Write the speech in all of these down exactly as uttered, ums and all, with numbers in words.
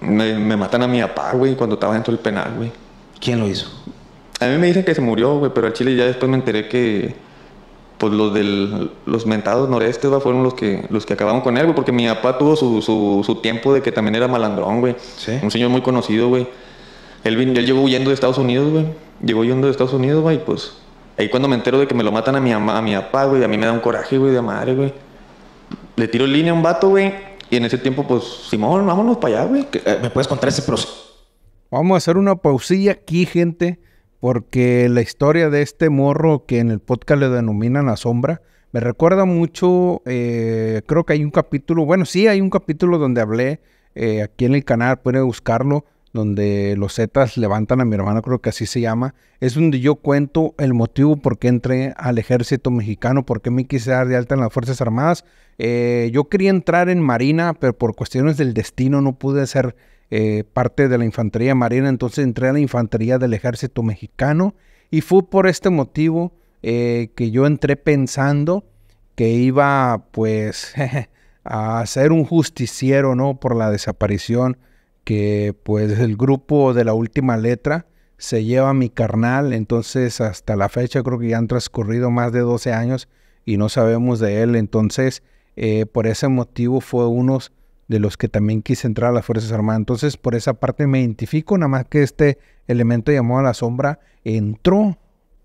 Me, me matan a mi papá, güey, cuando estaba dentro del penal, güey. ¿Quién lo hizo? A mí me dicen que se murió, güey, pero al chile ya después me enteré que... Pues los del... Los mentados norestes, güey, fueron los que, los que acabaron con él, güey. Porque mi papá tuvo su, su, su tiempo de que también era malandrón, güey. ¿Sí? Un señor muy conocido, güey. Él, vin- él llegó huyendo de Estados Unidos, güey. Llegó huyendo de Estados Unidos, güey, y pues... Ahí cuando me entero de que me lo matan a mi, ama- a mi papá, güey, a mí me da un coraje, güey, de madre, güey. Le tiro línea a un vato, güey. Y en ese tiempo, pues, Simón, vámonos para allá, güey. ¿Qué- eh, ¿Me puedes contar ese proceso? Vamos a hacer una pausilla aquí, gente, porque la historia de este morro que en el podcast le denominan La Sombra, me recuerda mucho, eh, creo que hay un capítulo, bueno, sí, hay un capítulo donde hablé eh, aquí en el canal, pueden buscarlo, donde los Zetas levantan a mi hermano, creo que así se llama. Es donde yo cuento el motivo por qué entré al ejército mexicano, por qué me quise dar de alta en las Fuerzas Armadas. Eh, yo quería entrar en Marina, pero por cuestiones del destino no pude ser eh, parte de la infantería marina, entonces entré a la infantería del ejército mexicano y fue por este motivo eh, que yo entré pensando que iba pues a ser un justiciero, ¿no? Por la desaparición que pues el grupo de La Última Letra se lleva a mi carnal. Entonces hasta la fecha creo que ya han transcurrido más de doce años y no sabemos de él. Entonces eh, por ese motivo fue uno de los que también quise entrar a las Fuerzas Armadas. Entonces por esa parte me identifico, nada más que este elemento llamado La Sombra entró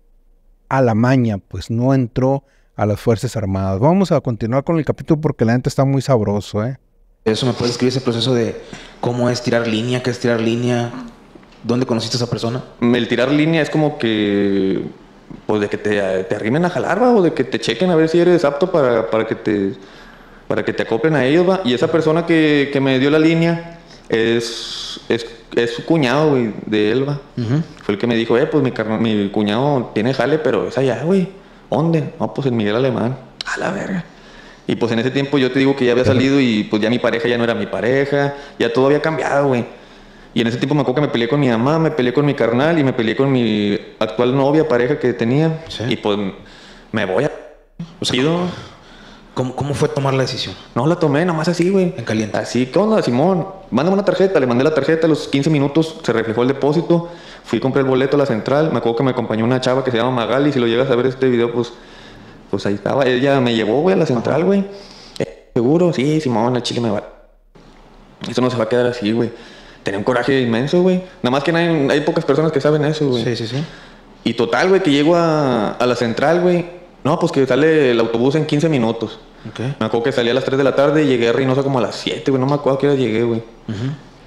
a la maña, pues no entró a las Fuerzas Armadas. Vamos a continuar con el capítulo porque la gente está muy sabroso, ¿eh? Eso, ¿me puedes escribir ese proceso de cómo es tirar línea, qué es tirar línea? ¿Dónde conociste a esa persona? El tirar línea es como que... Pues de que te, te arrimen a jalar, va, o de que te chequen a ver si eres apto para, para que te... Para que te acoplen a ellos, va. Y esa persona que, que me dio la línea es... Es, es su cuñado, güey, de él, va. Uh-huh. Fue el que me dijo, eh, pues mi, carna- mi cuñado tiene jale, pero es allá, güey. ¿Dónde? No, pues en Miguel Alemán. A la verga. Y pues en ese tiempo yo te digo que ya había salido y pues ya mi pareja ya no era mi pareja, ya todo había cambiado, güey. Y en ese tiempo me acuerdo que me peleé con mi mamá, me peleé con mi carnal y me peleé con mi actual novia, pareja que tenía. Sí. Y pues me voy a... O sea, Pido- ¿Cómo, ¿Cómo fue tomar la decisión? No la tomé, nomás así, güey. En caliente. Así, ¿qué onda, Simón? Mándame una tarjeta. Le mandé la tarjeta, a los quince minutos se reflejó el depósito. Fui, compré el boleto a la central. Me acuerdo que me acompañó una chava que se llama Magali. Si lo llegas a ver este video, pues... Pues ahí estaba. Ella me llevó, güey, a la central, güey. Eh, ¿Seguro? Sí, Simón, el chile me va. Eso no se va a quedar así, güey. Tenía un coraje inmenso, güey. Nada más que no hay, hay pocas personas que saben eso, güey. Sí, sí, sí. Y total, güey, que llego a, a la central, güey. No, pues que sale el autobús en quince minutos. Ok. Me acuerdo que salí a las tres de la tarde y llegué a Reynosa como a las siete, güey. No me acuerdo a qué hora llegué, güey. Uh-huh.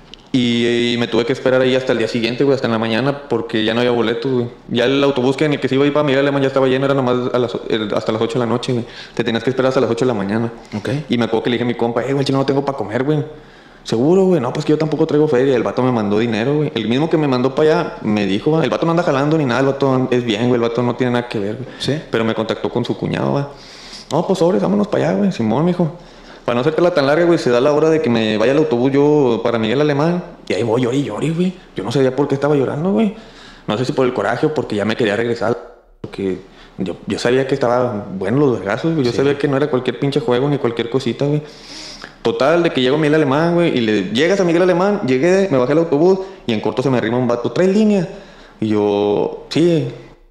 Y, y me tuve que esperar ahí hasta el día siguiente, güey, hasta en la mañana, porque ya no había boletos, güey. Ya el autobús que en el que se iba a ir para Miguel Alemán ya estaba lleno, era nomás a las, el- hasta las ocho de la noche, güey. Te tenías que esperar hasta las ocho de la mañana. Ok. Y me acuerdo que le dije a mi compa, eh, güey, yo no tengo para comer, güey. Seguro, güey, no, pues que yo tampoco traigo feria. El vato me mandó dinero, güey. El mismo que me mandó para allá me dijo, va, el vato no anda jalando ni nada, el vato es bien, güey, el vato no tiene nada que ver, güey. Sí. Pero me contactó con su cuñado, va. No, pues sobres, vámonos para allá, güey, Simón, mijo. Para no hacértela tan larga, güey, se da la hora de que me vaya al autobús yo para Miguel Alemán. Y ahí voy, llori, llori, güey. Yo no sabía por qué estaba llorando, güey. No sé si por el coraje o porque ya me quería regresar. Porque yo, yo sabía que estaba bueno los vergazos, güey. Yo Sí. sabía que no era cualquier pinche juego ni cualquier cosita, güey. Total, de que llego a Miguel Alemán, güey, y le llegas a Miguel Alemán, llegué, me bajé al autobús y en corto se me arrima un vato, ¿traes línea? Y yo, sí.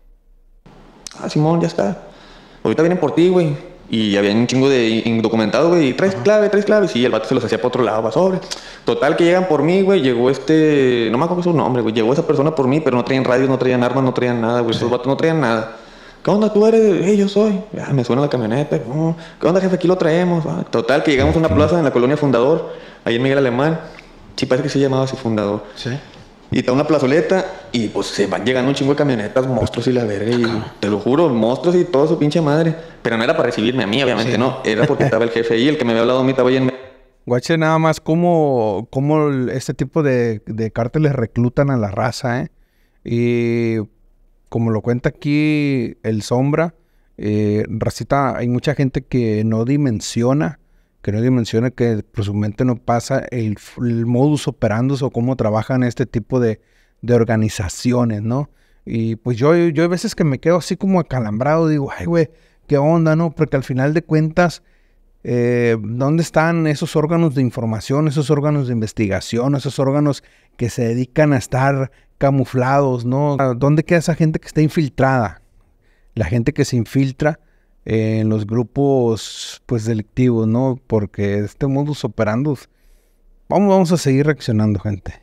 Ah, Simón, ya está. Ahorita vienen por ti, güey. Y había un chingo de indocumentados, güey. ¿Traes clave, traes clave? Sí, el vato se los hacía para otro lado, va sobre. Total, que llegan por mí, güey. Llegó este... No me acuerdo su nombre, güey. Llegó esa persona por mí, pero no traían radios, no traían armas, no traían nada, güey. Esos vatos no traían nada. ¿Qué onda? ¿Tú eres? Eh, yo soy. Ya, me suena la camioneta. Oh, ¿qué onda, jefe? Aquí lo traemos. Ah, total, que llegamos a una plaza en la colonia Fundador, ahí en Miguel Alemán. Sí, parece que se llamaba así Fundador. Sí. Y está una plazoleta y pues se van llegando un chingo de camionetas, monstruos y la verga. Y te lo juro, monstruos y todo su pinche madre. Pero no era para recibirme a mí, obviamente, Sí. no. Era porque estaba el jefe ahí, el que me había hablado a mí estaba ahí en... Guache nada más cómo, cómo el- este tipo de, de cárteles reclutan a la raza, ¿eh? Y como lo cuenta aquí el Sombra, eh, racita, hay mucha gente que no dimensiona, que no dimensiona que por su mente no pasa el, el modus operandi o cómo trabajan este tipo de, de organizaciones, ¿no? Y pues yo, yo hay veces que me quedo así como acalambrado, digo, ay, güey, ¿qué onda, no? Porque al final de cuentas, Eh, ¿Dónde están esos órganos de información, esos órganos de investigación, esos órganos que se dedican a estar camuflados, ¿no? ¿Dónde queda esa gente que está infiltrada? La gente que se infiltra eh, en los grupos, pues, delictivos, ¿no? Porque este modus operandi, vamos, vamos a seguir reaccionando, gente.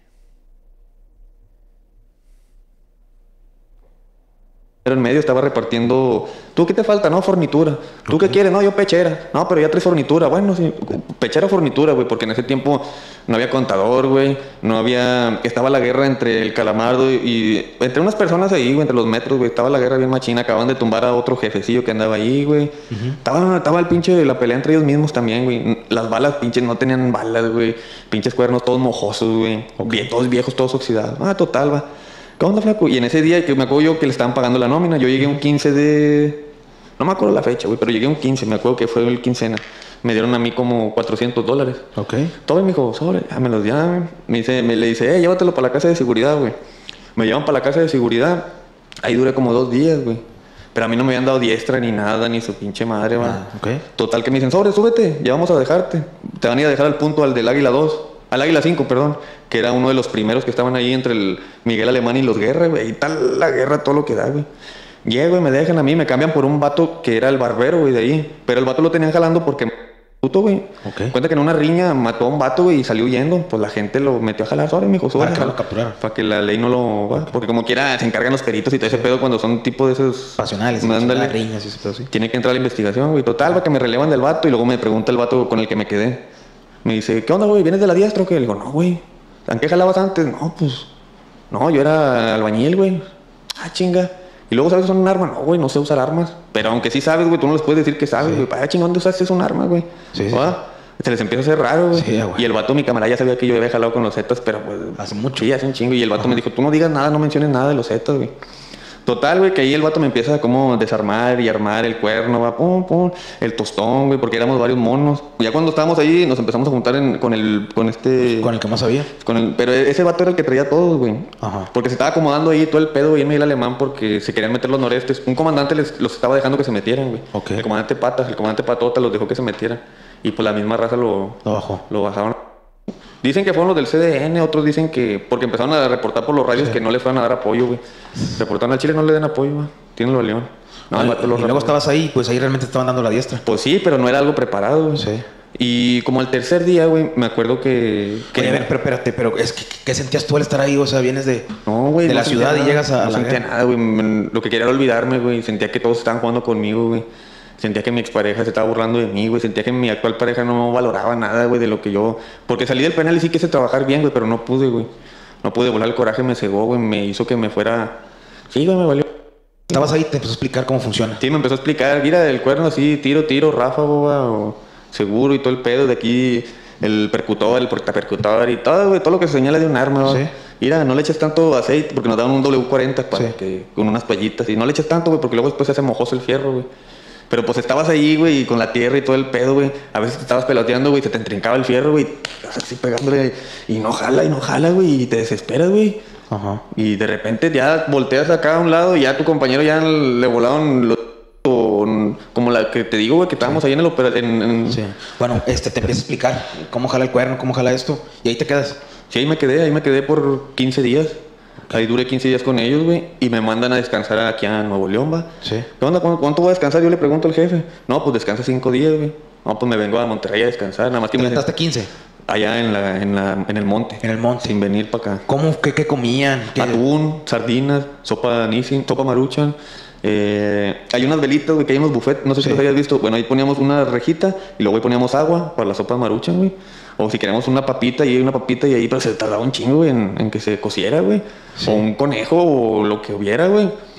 Pero en medio estaba repartiendo, ¿tú qué te falta? No, fornitura. ¿Tú okay. qué quieres? No, yo pechera. No, pero ya traes fornitura. Bueno, sí, pechera fornitura, güey, porque en ese tiempo no había contador, güey. No había, estaba la guerra entre el Calamardo y, y entre unas personas ahí, güey, entre los metros, güey. Estaba la guerra bien machina. Acaban de tumbar a otro jefecillo que andaba ahí, güey. Uh-huh. Estaba, estaba el pinche, la pelea entre ellos mismos también, güey. Las balas, pinches, no tenían balas, güey. Pinches cuernos todos mojosos, güey. Okay. Todos viejos, todos oxidados. Ah, total, va. ¿Qué onda, flaco? Y en ese día, que me acuerdo yo que le estaban pagando la nómina, yo llegué un quince de... No me acuerdo la fecha, güey, pero llegué un quince, me acuerdo que fue el quincena. Me dieron a mí como cuatrocientos dólares. Ok. Todo me dijo, sobre, ya me los llaman. Me dice, me le dice, eh, llévatelo para la casa de seguridad, güey. Me llevan para la casa de seguridad. Ahí duré como dos días, güey. Pero a mí no me habían dado diestra ni nada, ni su pinche madre, güey. Ah, ok. Total que me dicen, sobre, súbete, ya vamos a dejarte. Te van a ir a dejar al punto al del Águila dos. Al Águila cinco, perdón, que era uno de los primeros que estaban ahí entre el Miguel Alemán y los Guerra, güey. Y tal la guerra, todo lo que da, güey. Llego y me dejan a mí, me cambian por un vato que era el barbero, güey, de ahí. Pero el vato lo tenían jalando porque... puto, güey. Okay. Cuenta que en una riña mató a un vato, güey, y salió huyendo. Pues la gente lo metió a jalar, sobre, mijo, sobre. Para que lo capturaran. Para que la ley no lo... Okay. Porque como quiera, se encargan los peritos y todo sí. ese pedo cuando son tipo de esos... pasionales. Mándale. Riñas y ese pedo, sí. Tiene que entrar a la investigación, güey. Total, para que me relevan del vato y luego me pregunta el vato con el que me quedé. Me dice, ¿qué onda, güey? ¿Vienes de la diestra o qué? Le digo, no, güey. ¿En qué jalabas antes? No, pues... No, yo era albañil, güey. Ah, chinga. Y luego, ¿sabes usar un arma? No, güey, no sé usar armas. Pero aunque sí sabes, güey, tú no les puedes decir que sabes, güey. Sí. ¿Para chingón, dónde usaste un arma, güey? Sí, sí. Se les empieza a hacer raro, güey. Sí, y el vato, mi camarada, ya sabía que yo había jalado con los Zetas, pero pues... hace mucho. Sí, hace un chingo. Y el vato Ajá. me dijo, tú no digas nada, no menciones nada de los Zetas, güey. Total, güey, que ahí el vato me empieza a como desarmar y armar el cuerno, va, pum, pum, el tostón, güey, porque éramos varios monos. Ya cuando estábamos ahí nos empezamos a juntar en, con el, con este... Con el que más sabía. Con el, pero ese vato era el que traía a todos, güey. Ajá. Porque se estaba acomodando ahí todo el pedo, güey, en Miguel Alemán, porque se querían meter los norestes. Un comandante les, los estaba dejando que se metieran, güey. Okay. El comandante Patas, el comandante Patota los dejó que se metieran. Y pues la misma raza lo... Lo bajó. Lo bajaron. Dicen que fueron los del C D N, otros dicen que... Porque empezaron a reportar por los radios sí. que no les fueran a dar apoyo, güey. Reportaron al Chile, no le den apoyo, güey. Tienen los León. No, no, y, y luego apoyo. Estabas ahí, pues ahí realmente estaban dando la diestra. Pues sí, pero no era algo preparado, güey. Sí. Y como al tercer día, güey, me acuerdo que... que Oye, a ver, pero espérate, pero es que, ¿qué sentías tú al estar ahí? O sea, vienes de, no, güey, de no la ciudad nada, y llegas a, a no la sentía guerra. nada, güey. Lo que quería era olvidarme, güey. Sentía que todos estaban jugando conmigo, güey. Sentía que mi expareja se estaba burlando de mí, güey. Sentía que mi actual pareja no valoraba nada, güey, de lo que yo... Porque salí del penal y sí quise trabajar bien, güey, pero no pude, güey. No pude volar, el coraje me cegó, güey. Me hizo que me fuera... Sí, güey, me valió. Estabas ahí y te empezó a explicar cómo funciona. Sí, me empezó a explicar. Mira, el cuerno así, tiro, tiro, ráfago, o seguro y todo el pedo de aquí... El percutor, el portapercutor y todo, güey, todo lo que se señala de un arma, güey. Sí. Mira, no le eches tanto aceite porque nos daban un doble cuarenta para sí. que, con unas toallitas. Y no le eches tanto, güey, porque luego después se hace mojoso el fierro, güey. Pero pues estabas ahí, güey, y con la tierra y todo el pedo, güey. A veces te estabas peloteando, güey, se te entrincaba el fierro, güey. Estás así pegándole y no jala, y no jala, güey, y te desesperas, güey. Ajá. Y de repente ya volteas acá a un lado y ya a tu compañero ya le volaron los... Como la que te digo, güey, que estábamos sí. ahí en el operativo. En, en... Sí. Bueno, este, te empieza a explicar cómo jala el cuerno, cómo jala esto, y ahí te quedas. Sí, ahí me quedé, ahí me quedé por quince días. Okay. Ahí duré quince días con ellos, güey, y me mandan a descansar aquí a Nuevo León, va. Sí. ¿Qué onda? ¿Cuánto, ¿Cuánto voy a descansar? Yo le pregunto al jefe. No, pues descansa cinco días, güey. No, pues me vengo a Monterrey a descansar. Nada más que ¿Te me... hasta quince? Allá en, la, en, la, en el monte. En el monte. Sin venir para acá. ¿Cómo? ¿Qué, qué comían? ¿Qué? Atún, sardinas, sopa Nissin, sopa Maruchan. Eh, hay unas velitas, güey, que hay en los buffets, no sé sí. si los hayas visto. Bueno, ahí poníamos una rejita y luego ahí poníamos agua para la sopa Maruchan, güey. O si queríamos una papita y hay una papita y ahí, pero se tardaba un chingo, güey, en, en que se cociera, güey. Sí. O un conejo o lo que hubiera, güey.